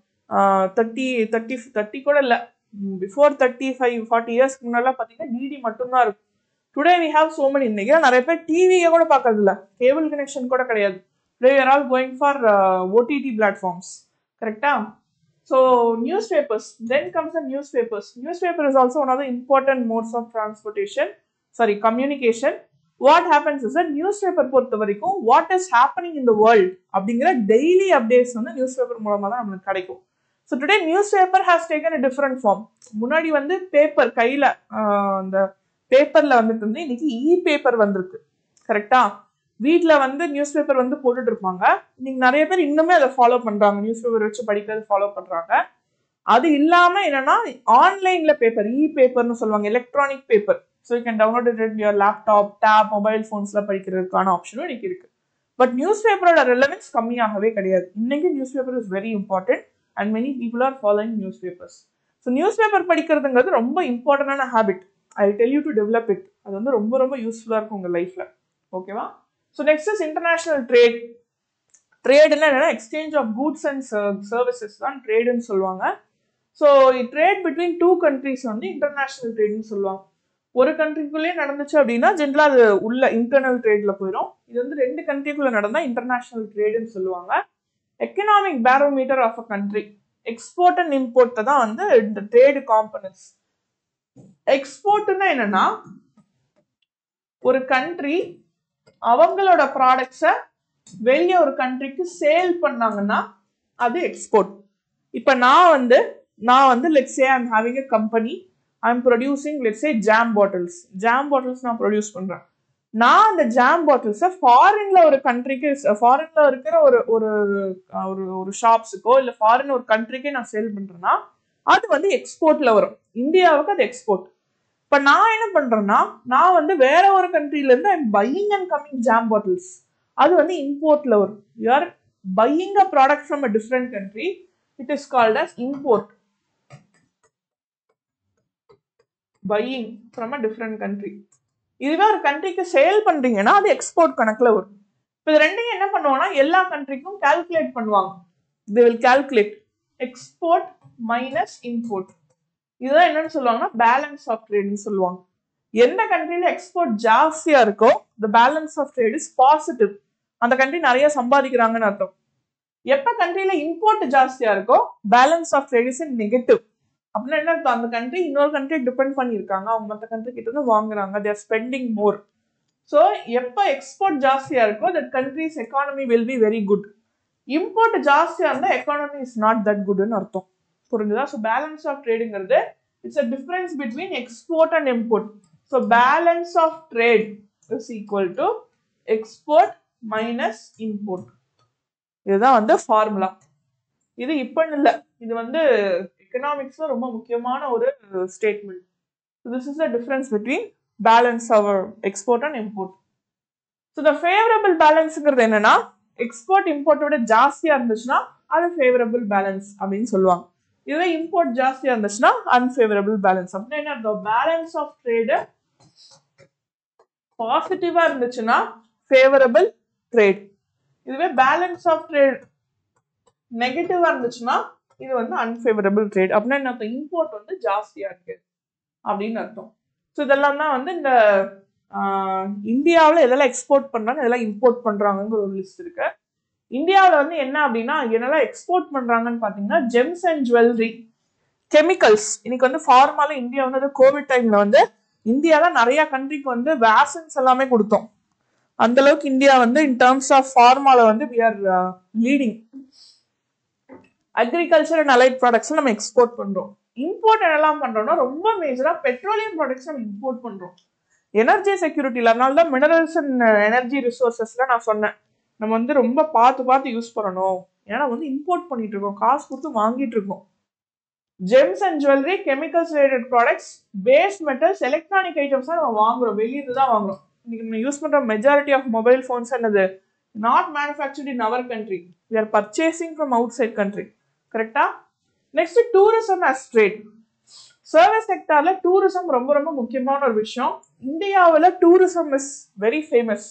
30 கூட இல்லை, பிஃபோர் 35-40 இயர்ஸ்க்கு முன்னாடி பாத்தீங்கன்னா டிடி மட்டும்தான் இருக்கும். Today we have so many. இன்னைக்கு நிறைய பேர் டிவியை கூட பார்க்கறது இல்லை, கேபிள் கனெக்ஷன் கூட கிடையாது. Today we are all going for OTT platforms. கரெக்டா? So newspapers, then comes the newspapers. Newspaper is also one of the important modes of transportation, communication. What happens is that newspaper பொறுத்த வரைக்கும் what is happening in the world அப்படிங்கிற daily updates வந்து newspaper மூலமா தான் நமக்கு கிடைக்கும். So today newspaper has taken a different form. முன்னாடி வந்து பேப்பர் கையில அந்த பேப்பர்ல வந்துட்டு இருந்து இன்னைக்கு பேப்பர் வந்திருக்கு. கரெக்டா? வீட்டில் வந்து நியூஸ் பேப்பர் வந்து போட்டுட்டு இருப்பாங்க. இன்னைக்கு நிறைய பேர் இன்னுமே அதை ஃபாலோ பண்றாங்க, நியூஸ் பேப்பர் வச்சு படிக்கிறது ஃபாலோ பண்றாங்க. அது இல்லாம என்னன்னா ஆன்லைன்ல பேப்பர், பேப்பர்னு சொல்லுவாங்க, electronic paper. So you can download it your laptop, tab, mobile ஃபோன்ஸ்ல படிக்கிறதுக்கான ஆப்ஷனும் இன்னைக்கு இருக்கு. பட் நியூஸ் பேப்பரோட ரெலவென்ஸ் கம்மியாகவே கிடையாது. இன்னைக்கு news paper is very important and many people are following news papers. So news paper படிக்கிறதுங்கிறது ரொம்ப இம்பார்ட்டன்டான habit. I tell you to develop it. அது வந்து ரொம்ப ரொம்ப யூஸ்ஃபுல்லா இருக்கும் உங்க லைஃப்ல. ஓகேவா? So next is international trade. Trade என்னன்னா exchange of goods and services தான் ட்ரேட்னு சொல்லுவாங்க. ஸோ ட்ரேட் பிட்வீன் 2 countries வந்து இன்டர்நேஷனல் ட்ரேட்னு சொல்லுவாங்க. ஒரு கண்ட்ரிக்குள்ளேயே நடந்துச்சு அப்படின்னா ஜென்ரலா அது உள்ள இன்டர்னல் ட்ரேட்ல போயிடும். இது வந்து 2 கண்ட்ரிக்குள்ள நடந்தா இன்டர்நேஷனல் ட்ரேட்னு சொல்லுவாங்க. Economic barometer of a country, export and import தான் வந்து இந்த ட்ரேட் காம்பனன்ட்ஸ். எக்ஸ்போர்ட்னா என்னன்னா ஒரு கண்ட்ரி அவங்களோட ப்ராடக்ட்ஸை வெளியே ஒரு கண்ட்ரிக்கு சேல் பண்ணாங்கன்னா அது எக்ஸ்போர்ட். இப்போ நான் வந்து let's say I am having a company, I am producing let's say jam bottles நான் ப்ரொடியூஸ் பண்றேன். நான் அந்த ஜாம் பாட்டில்ஸை ஃபாரின்ல ஒரு கண்ட்ரிக்கு, ஃபாரின்ல இருக்கிற ஒரு ஒரு ஒரு ஷாப்ஸுக்கோ இல்லை ஃபாரின் ஒரு கண்ட்ரிக்கே நான் சேல் பண்றேன்னா அது வந்து எக்ஸ்போர்ட்ல வரும். இந்தியாவுக்கு அது எக்ஸ்போர்ட். இப்ப நான் என்ன பண்றேன்னா நான் வந்து வேற ஒரு கண்ட்ரில இருந்து I'm buying and coming jam bottles, அது வந்து இம்போர்ட்ல வரும். You are buying a product from a different country, it is called as import. Buying from a different country. இதுவே ஒரு கண்ட்ரிக்கு சேல் பண்றீங்கன்னா அது எக்ஸ்போர்ட் கணக்குல வரும். இப்போ இது ரெண்டையும் என்ன பண்ணுவாங்கன்னா எல்லா கண்ட்ரிக்கும் கால்குலேட் பண்ணுவாங்க. they will calculate export minus import. இதுதான் என்னன்னு சொல்லுவாங்கன்னா பேலன்ஸ் ஆஃப் ட்ரேட்னு சொல்லுவாங்க. எந்த கண்ட்ரியில எக்ஸ்போர்ட் ஜாஸ்தியா இருக்கோ the balance of trade is positive, அந்த கண்ட்ரி நிறைய சம்பாதிக்கிறாங்கன்னு அர்த்தம். எப்ப கண்ட்ரியில இம்போர்ட் ஜாஸ்தியா இருக்கோ balance of trade is negative. அப்படின்னா என்ன அர்த்தம்? அந்த கண்ட்ரி இன்னொரு கண்ட்ரி டிபெண்ட் பண்ணியிருக்காங்க, அவங்க மற்ற கண்ட்ரி கிட்ட இருந்து வாங்குறாங்க, they are spending more. ஸோ எப்ப எக்ஸ்போர்ட் ஜாஸ்தியா இருக்கோ that country's economy will be very good. Import ஜாஸ்தியா இருந்தா எக்கானமி இஸ் நாட் தட் குட்னு அர்த்தம். புரிஞ்சுதா? ஸோ பேலன்ஸ் ஆஃப் ட்ரேடுங்கிறது it's a difference between export and import. So balance of trade is equal to export minus import. இதுதான் வந்து formula. இது இப்பன்னு இல்லை, இது வந்து எக்கனாமிக்ஸ்ல ரொம்ப முக்கியமான ஒரு statement. This is the difference between balance our export and import. So the favorable balanceங்கிறது என்னன்னா எக்ஸ்போர்ட் இம்போர்ட்டோட ஜாஸ்தியா இருந்துச்சுன்னா அது ஃபேவரபிள் பேலன்ஸ் அப்படின்னு சொல்லுவாங்க. இதுவே இம்போர்ட் ஜாஸ்தியா இருந்துச்சுன்னா அன்ஃபேவரபிள் பேலன்ஸ். அப்படின்னா என்ன, பேலன்ஸ் ஆஃப் ட்ரேடு பாசிட்டிவா இருந்துச்சுன்னா ஃபேவரபிள் ட்ரேட். இதுவே பேலன்ஸ் ஆஃப் ட்ரேட் நெகட்டிவா இருந்துச்சுன்னா இது வந்து அன்ஃபேவரபிள் ட்ரேட். அப்படின்னா என்ன, இம்போர்ட் வந்து ஜாஸ்தியா இருக்கு அப்படின்னு அர்த்தம். ஸோ இதெல்லாம் தான் வந்து இந்த இந்தியாவில் எதெல்லாம் எக்ஸ்போர்ட் பண்றாங்க எதெல்லாம் இம்போர்ட் பண்றாங்கிற ஒரு லிஸ்ட் இருக்கு. இந்தியாவில் வந்து என்ன அப்படின்னா என்னெல்லாம் எக்ஸ்போர்ட் பண்றாங்கன்னு பாத்தீங்கன்னா ஜெம்ஸ் அண்ட் ஜுவல்லரி, கெமிக்கல்ஸ். இன்னைக்கு வந்து ஃபார்மால இந்தியா வந்து கோவிட் டைம்ல வந்து இந்தியால நிறைய கண்ட்ரிக்கு வந்து வேக்சின்ஸ் எல்லாமே கொடுத்தோம். அந்த அளவுக்கு இந்தியா வந்து இன் டர்ம்ஸ் ஆஃப் ஃபார்மால வந்து we are leading. Agriculture and allied products நம்ம எக்ஸ்போர்ட் பண்றோம். இம்போர்ட் என்னெல்லாம் பண்றோம்னா ரொம்ப மேஜரா பெட்ரோலியம் ப்ராடக்ட்ஸ் நம்ம இம்போர்ட் பண்றோம். எனர்ஜி செக்யூரிட்டில, அதனால தான் மினரல்ஸ் அண்ட் எனர்ஜி ரிசோர்சஸ்ல நான் சொன்னேன் நம்ம வந்து ரொம்ப பார்த்து யூஸ் பண்ணணும். ஏன்னா வந்து இம்போர்ட் பண்ணிட்டு இருக்கோம், காசு கொடுத்து வாங்கிட்டு இருக்கோம். Gems and jewellery, chemicals related products, base metals, electronic items தான் நம்ம வாங்குறோம், வெளியில தான் வாங்குறோம். இன்னைக்கு நம்ம யூஸ் பண்ற மெஜாரிட்டி ஆஃப் மொபைல் போன்ஸ் என்னது, not manufactured in our country, we are purchasing from outside country. கரெக்டா? Next tourism as trade. Service செக்டார்ல டூரிசம் ரொம்ப ரொம்ப முக்கியமான ஒரு விஷயம். இந்தியாவில் tourism is very famous.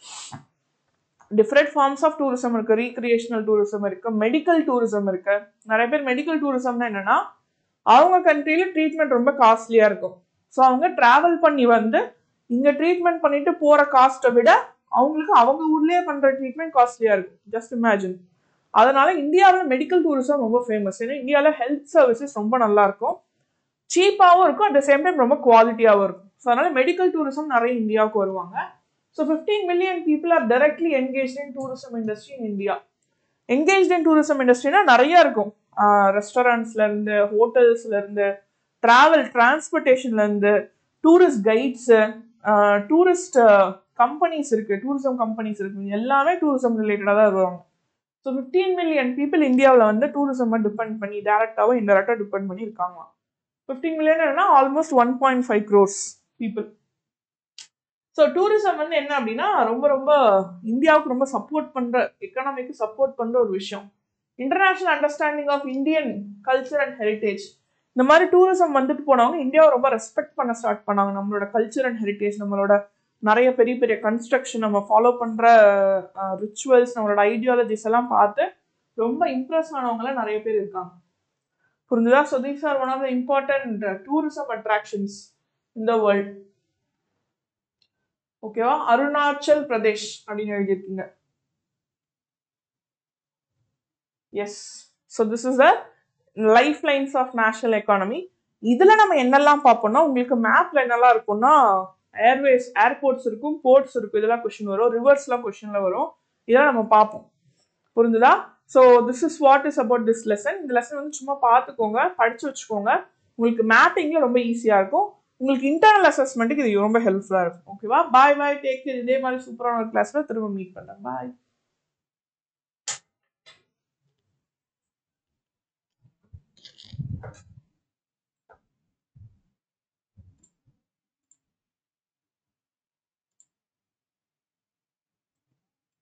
Different forms of tourism இருக்கு. ரீக்ரியேஷனல் டூரிசம் இருக்கு, மெடிக்கல் டூரிசம் இருக்கு. நிறைய பேர் மெடிக்கல் டூரிசம்னா என்னன்னா அவங்க கண்ட்ரியில ட்ரீட்மெண்ட் ரொம்ப காஸ்ட்லியா இருக்கும். ஸோ அவங்க டிராவல் பண்ணி வந்து இங்க ட்ரீட்மெண்ட் பண்ணிட்டு போற காஸ்ட்டை விட அவங்களுக்கு அவங்க ஊர்லயே பண்ற ட்ரீட்மெண்ட் காஸ்ட்லியா இருக்கும். Just imagine. அதனால இந்தியாவில் மெடிக்கல் டூரிசம் ரொம்ப ஃபேமஸ். ஏன்னா இந்தியாவில் ஹெல்த் சர்வீசஸ் ரொம்ப நல்லா இருக்கும், சீப்பாகவும் இருக்கும், அட் த சேம் டைம் ரொம்ப குவாலிட்டியாகவும் இருக்கும். ஸோ அதனால மெடிக்கல் டூரிசம் நிறைய இந்தியாவுக்கு வருவாங்க. So 15 million people are directly engaged in tourism industry in India. engaged in tourism industryனா நிறைய இருக்கும். ரெஸ்டாரண்ட்ஸ்ல இருந்து, ஹோட்டல்ஸ்ல இருந்து, டிராவல் டிரான்ஸ்போர்டேஷன்ல இருந்து, டூரிஸ்ட் கைட்ஸ், டூரிஸ்ட் கம்பெனிஸ் இருக்கு, டூரிசம் கம்பெனிஸ் இருக்கு, எல்லாமே டூரிசம் ரிலேட்டடா தான் வருவாங்க. ஸோ 15 million people இந்தியாவில் வந்து டூரிசம் டிபெண்ட் பண்ணி டைரக்டாவோ இன்டெரக்டா டிபெண்ட் பண்ணி இருக்காங்க. 15 million almost 1.5 crores people. So tourism வந்து என்ன அப்படின்னா ரொம்ப ரொம்ப இந்தியாவுக்கு ரொம்ப சப்போர்ட் பண்ற, எக்கனாமிக்கு சப்போர்ட் பண்ற ஒரு விஷயம். International understanding of Indian culture and heritage. இந்த மாதிரி டூரிசம் வந்துட்டு போனவங்க இந்தியாவை ரொம்ப ரெஸ்பெக்ட் பண்ண ஸ்டார்ட் பண்ணாங்க. நம்மளோட கல்ச்சர் அண்ட் ஹெரிட்டேஜ், நம்மளோட நிறைய பெரிய பெரிய கன்ஸ்ட்ரக்ஷன், நம்ம ஃபாலோ பண்ற ரிச்சுவல்ஸ், நம்மளோட ஐடியாலஜிஸ் எல்லாம் பார்த்து ரொம்ப இம்ப்ரெஸ் ஆனவங்கள நிறைய பேர் இருக்காங்க. புரிஞ்சுதா? So these are one of the important tourism attractions in the world. ஓகேவா? அருணாச்சல் பிரதேஷ் அப்படின்னு எழுதியிருக்கீங்க. Yes. So this is the life lines of national economy. இதுல நம்ம என்னெல்லாம் பார்ப்போம்னா, உங்களுக்கு மேப்ல என்னெல்லாம் இருக்கும்னா ஏர்வேஸ், ஏர்போர்ட்ஸ் இருக்கும், போர்ட்ஸ் இருக்கும், இதெல்லாம் கொஸ்டின் வரும், ரிவர்ஸ்லாம் கொஸ்டின்ல வரும். இதெல்லாம் நம்ம பார்ப்போம். புரிஞ்சுதா? So this is what is about this lesson. இந்த லெசன் வந்து சும்மா பார்த்துக்கோங்க, படிச்சு வச்சுக்கோங்க. உங்களுக்கு மேப்பிங்ல ரொம்ப ஈஸியா இருக்கும். உங்களுக்கு இன்டர்னல் அசஸ்மெண்ட்டுக்கு இது ரொம்ப ஹெல்ப்ஃபுல்லா இருக்கும். ஓகேவா? Bye bye, take care. இதே மாதிரி சூப்பரான ஒரு கிளாஸ்ல திரும்ப மீட் பண்றேன். பாய்.